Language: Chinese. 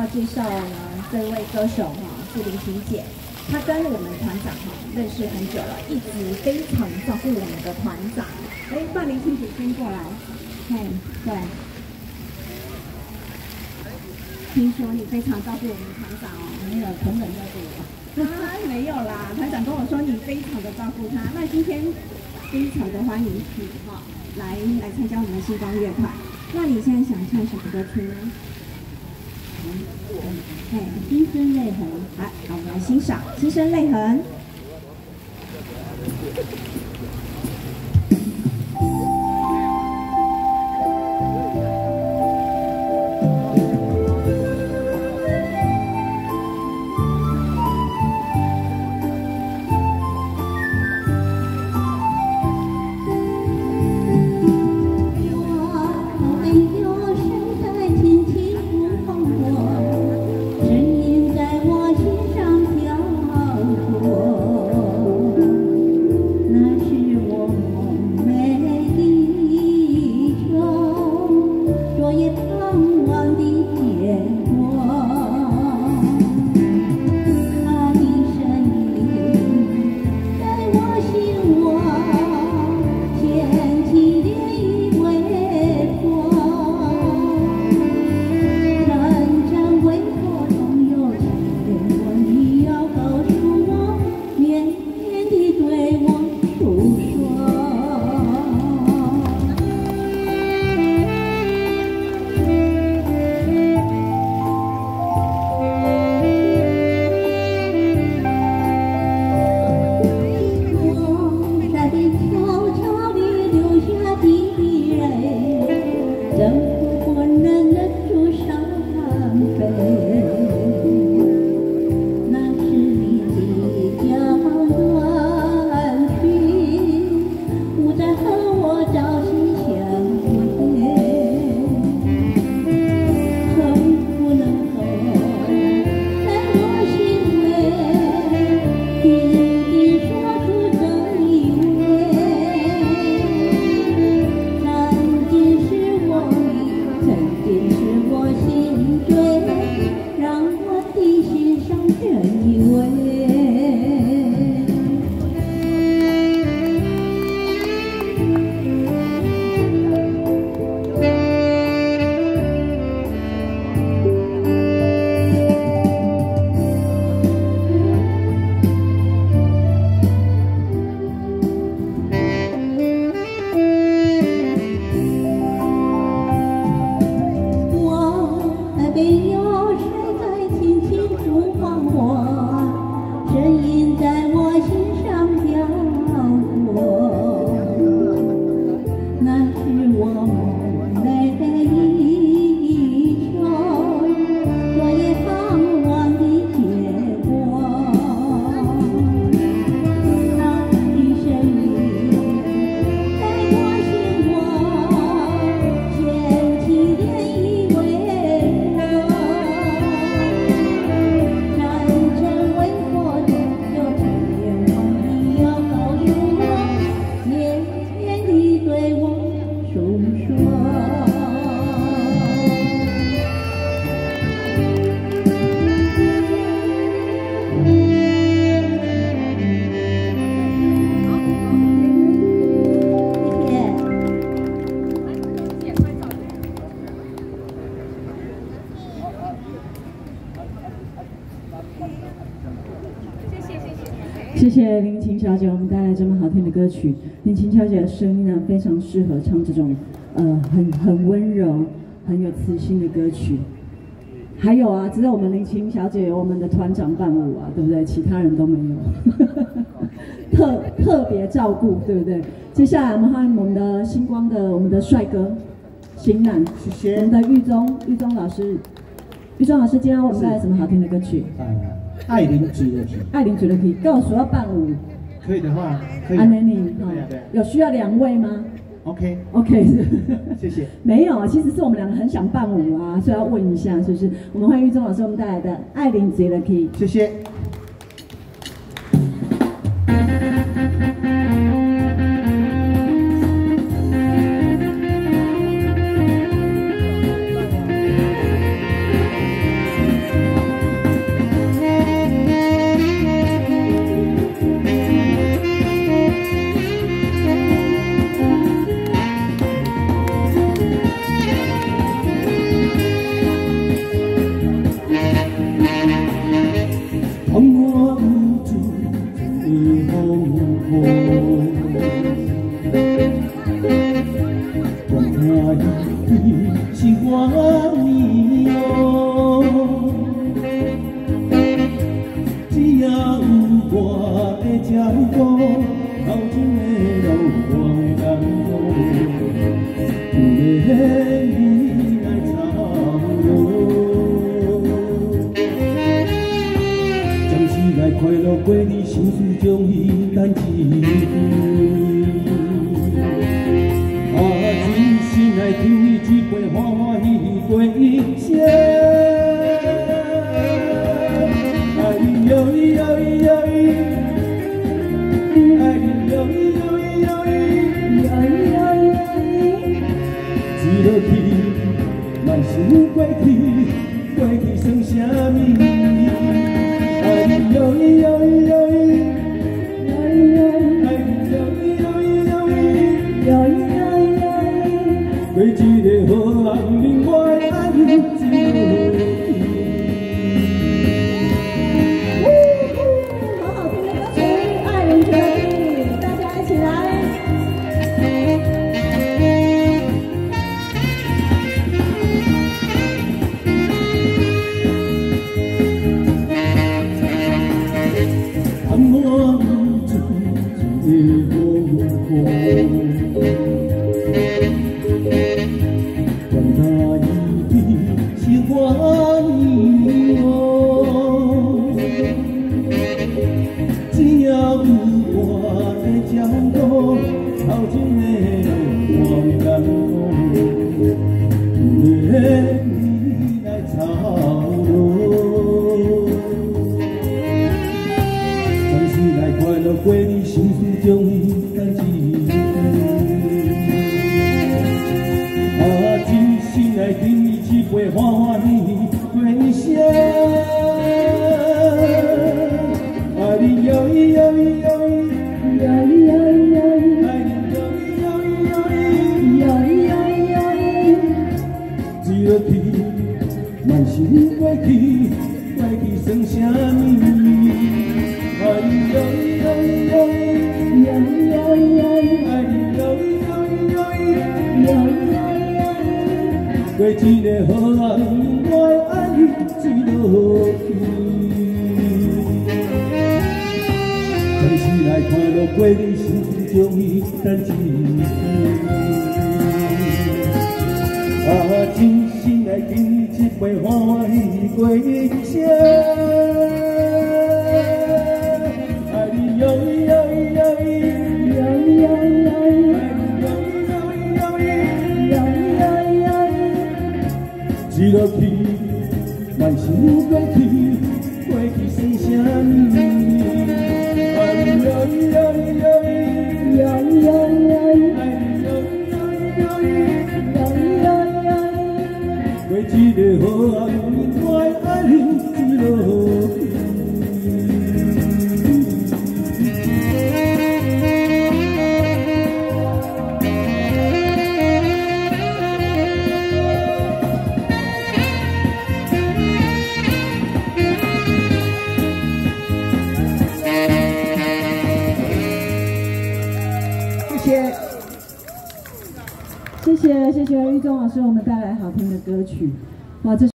介绍呢，这位歌手哈是林晴姐，她跟我们团长哈认识很久了，一直非常照顾我们的团长。哎，让林晴姐先过来。嘿，对。听说你非常照顾我们团长哦，没有同等照顾我。啊，没有啦，团长跟我说你非常的照顾他。那今天非常的欢迎你哈，来参加我们的星光乐团。那你现在想唱什么歌曲呢？心生泪痕。来，好，我们来欣赏《心生泪痕》。 谢谢林晴小姐，我们带来这么好听的歌曲。林晴小姐的声音呢，非常适合唱这种很温柔、很有磁性的歌曲。还有啊，只有我们林晴小姐有我们的团长伴舞啊，对不对？其他人都没有，特别照顾，对不对？接下来我们欢迎我们的星光的我们的帅哥型男， 谢谢。 我们的玉忠老师，玉忠老师，今天我们带来什么好听的歌曲？ 爱玲举的题， 爱玲举的题，跟我说要伴舞， 可以的话，可以。 安妮， 对， 有需要2位吗 ？OK， 是， 谢谢。 没有啊，其实是我们2个很想伴舞啊，所以要问一下，是不是？我们欢迎玉忠老师，我们带来的爱玲举的题， 谢谢。 乐过你心事将伊担起。真心来听你一杯欢欢喜喜过一生。爱你哟咿哟咿哟咿，爱你哟咿哟咿哟咿，哟咿哟咿哟咿，一落去，万想过去，过去算啥物？爱你哟咿哟咿哟咿，哟咿哟咿，爱你哟咿哟咿哟咿，哟咿哟咿哟咿，过一个好人，另外爱你一落去。 好好听的歌曲《爱人决定》，大家一起来。 过你心事将伊担起，真心来听你一杯欢欢喜喜过一生。爱你哟咿哟咿哟咿，哟咿哟咿哟咿，爱你哟咿哟咿哟咿，哟咿哟咿哟咿，一落去，万想过去，过去算啥物？爱你哟咿。过一个好人，我爱你一落去。暂时来快乐过你心事将伊担起。真心来敬你一杯欢欢喜喜过一生。爱你哟咿哟咿哟咿，哟咿哟咿哟咿，爱你哟咿哟咿哟咿，哟咿哟咿哟咿。一落去，万想过去，过去算啥物？爱你哟咿哟咿哟咿，哟咿哟咿哟咿，爱你哟咿哟咿哟咿，哟咿哟咿哟咿。过一个好人，我爱你一落去。 谢谢玉忠老师，我们带来好听的歌曲，哇，这。